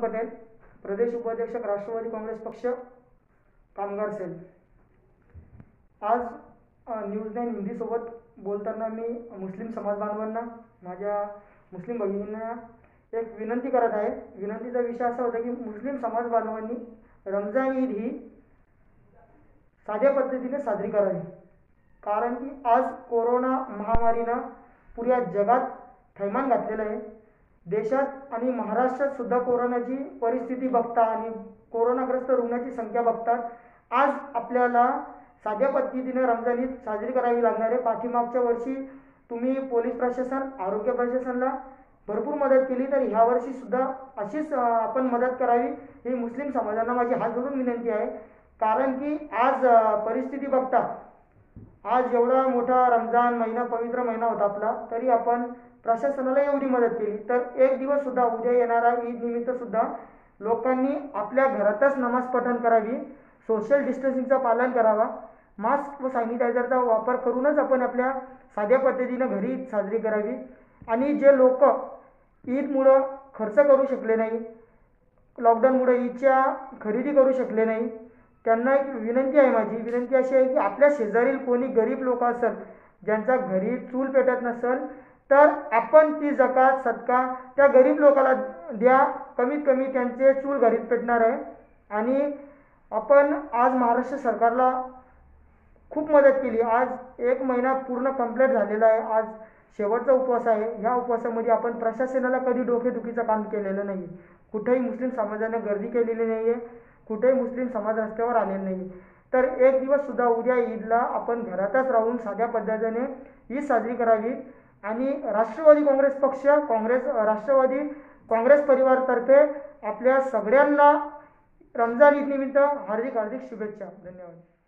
पटेल, प्रदेश उपाध्यक्ष राष्ट्रवादी काँग्रेस पक्ष कामगार सेल। आज न्यूज 9 हिंदी सोबत बोलताना मी मुस्लिम समाज बांधवांना, माझ्या मुस्लिम भगिनींना एक विनंती करत आहे। विनंतीचा विषय असा होता की मुस्लिम समाज बांधवांनी रमजान ईद ही साध्या पद्धतीने साजरी करावी, कारण की आज कोरोना महामारीनं पुऱ्या जगात थैमान घातलेलं आहे। देशात आणि महाराष्ट्रात सुद्धा कोरोनाची परिस्थिती बघता आणि कोरोनाग्रस्त रुग्णाची संख्या बघता आज आपल्याला साध्या पद्धतीने रमजान ईद साजरी करावी लागणार आहे। पाठीमागच्या वर्षी तुम्ही पोलीस प्रशासन, आरोग्य प्रशासनाला भरपूर मदत केली, तर ह्या वर्षी सुद्धा अशीच आपण मदत करावी ही मुस्लिम समाजाला माझी हात जोडून विनंती आहे। कारण की आज परिस्थिती बघता आज एवढा मोठा रमजान महिना, पवित्र महिना होता आपला, तरी आपण प्रशासनाला एवढी मदत केली, तर एक दिवस सुद्धा उद्या येणारा ईद निमित्त सुद्धा लोकांनी आपल्या घरातच नमाज पठण करावी, सोशल डिस्टन्सिंगचं पालन करावा, मास्क व सॅनिटायझरचा वापर करूनच आपण आपल्या साध्या पद्धतीने घरी ईद साजरी करावी। आणि जे लोक ईदमुळं खर्च करू शकले नाही, लॉकडाऊनमुळे ईदच्या खरेदी करू शकले नाही, त्यांना एक विनंती आहे। माझी विनंती अशी आहे की आपल्या शेजारील कोणी गरीब लोक असेल, ज्यांचा घरी चूल पेटत नसेल, तर आपण ती जकात सदका त्या गरीब लोकाला द्या। कमीत कमी त्यांचे चूल घरीत पेटणार आहे। आणि आपण आज महाराष्ट्र सरकारला खूप मदत केली। आज एक महिना पूर्ण कंप्लीट झालेला आहे। आज शेवटचा उपवास आहे। ह्या उपवासामध्ये आपण प्रशासनाला कधी डोकेदुखीचं काम केलेलं नाही, कुठेही मुस्लिम समाजाने गर्दी केलेली नाही आहे, कुठेही मुस्लिम समाज रस्त्यावर आलेला नाही। तर एक दिवस सुद्धा उद्या ईदला आपण घरातच राहून साध्या पद्धतीने ईद साजरी करावी। आणि राष्ट्रवादी काँग्रेस पक्ष, राष्ट्रवादी काँग्रेस परिवारातर्फे आपल्या सगळ्यांना रमजान ईद निमित्त हार्दिक शुभेच्छा। धन्यवाद।